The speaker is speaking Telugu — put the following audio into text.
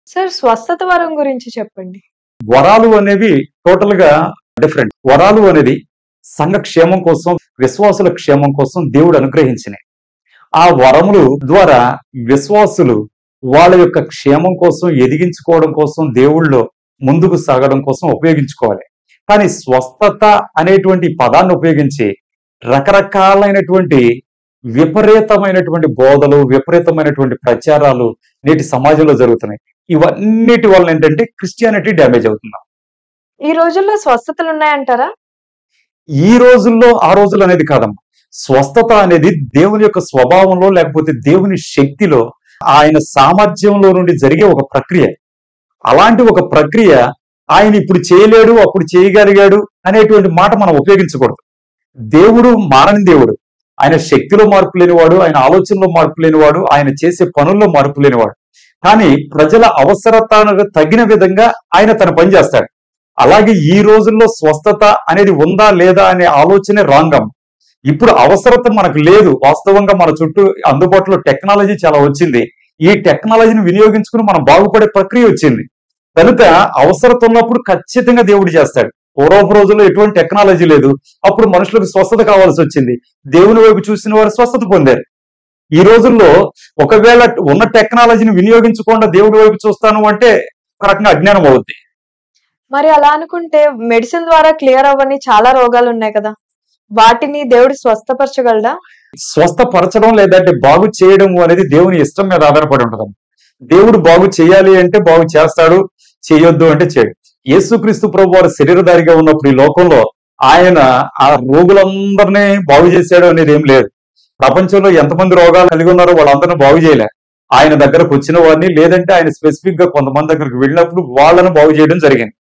సార్ స్వస్థత వరం గురించి చెప్పండి. వరాలు అనేవి టోటల్ గా డిఫరెంట్. వరాలు అనేది సంఘ క్షేమం కోసం, విశ్వాసుల క్షేమం కోసం దేవుడు అనుగ్రహించినవి. ఆ వరములు ద్వారా విశ్వాసులు వాళ్ళ యొక్క క్షేమం కోసం, ఎదిగించుకోవడం కోసం, దేవుళ్ళో ముందుకు సాగడం కోసం ఉపయోగించుకోవాలి. కానీ స్వస్థత అనేటువంటి పదాన్ని ఉపయోగించి రకరకాలైనటువంటి విపరీతమైనటువంటి బోధలు, విపరీతమైనటువంటి ప్రచారాలు నేటి సమాజంలో జరుగుతున్నాయి. ఇవన్నిటి వల్ల ఏంటంటే క్రిస్టియానిటీ డ్యామేజ్ అవుతుంది. ఈ రోజుల్లో స్వస్థతలు ఉన్నాయంటారా? ఈ రోజుల్లో ఆ రోజులు అనేది కాదమ్మా. స్వస్థత అనేది దేవుని యొక్క స్వభావంలో, లేకపోతే దేవుని శక్తిలో, ఆయన సామర్థ్యంలో నుండి జరిగే ఒక ప్రక్రియ. అలాంటి ఒక ప్రక్రియ ఆయన ఇప్పుడు చేయలేడు, అప్పుడు చేయగలిగాడు అనేటువంటి మాట మనం ఉపయోగించకూడదు. దేవుడు మారని దేవుడు. ఆయన శక్తిలో మార్పు లేనివాడు, ఆయన ఆలోచనలో మార్పు లేనివాడు, ఆయన చేసే పనుల్లో మార్పు లేనివాడు. కానీ ప్రజల అవసరతకు తగిన విధంగా ఆయన తన పని చేస్తాడు. అలాగే ఈ రోజుల్లో స్వస్థత అనేది ఉందా లేదా అనే ఆలోచనే రాంగం. ఇప్పుడు అవసరత మనకు లేదు. వాస్తవంగా మన చుట్టూ అందుబాటులో టెక్నాలజీ చాలా వచ్చింది. ఈ టెక్నాలజీని వినియోగించుకుని మనం బాగుపడే ప్రక్రియ వచ్చింది. కనుక అవసరత ఉన్నప్పుడు ఖచ్చితంగా దేవుడు చేస్తాడు. పూర్వపు రోజుల్లో ఎటువంటి టెక్నాలజీ లేదు. అప్పుడు మనుషులకు స్వస్థత కావాల్సి వచ్చింది. దేవుని వైపు చూసిన వారు స్వస్థత పొందారు. ఈ రోజుల్లో ఒకవేళ ఉన్న టెక్నాలజీని వినియోగించకుండా దేవుడి వైపు చూస్తాను అంటే ఒక రకంగా అజ్ఞానం అవుద్ది. మరి అలా అనుకుంటే మెడిసిన్ ద్వారా క్లియర్ అవ్వని చాలా రోగాలు ఉన్నాయి కదా, వాటిని దేవుడు స్వస్థపరచగలడా? స్వస్థపరచడం లేదంటే బాగు చేయడం అనేది దేవుని ఇష్టం మీద ఆధారపడి ఉంటుంది. దేవుడు బాగు చేయాలి అంటే బాగు చేస్తాడు, చేయొద్దు అంటే చేయడు. యేసుక్రీస్తు ప్రభు వారు శరీరధారిగా ఉన్నప్పుడు ఈ లోకంలో ఆయన ఆ రోగులందరినీ బాగు చేశాడు అనేది ఏం లేదు. ప్రపంచంలో ఎంతమంది రోగాలు కలిగి ఉన్నారో వాళ్ళందరినీ బాగు చేయలే. ఆయన దగ్గరకు వచ్చిన వారిని, లేదంటే ఆయన స్పెసిఫిక్ గా కొంతమంది దగ్గరకు వెళ్ళినప్పుడు వాళ్ళను బాగు చేయడం జరిగింది.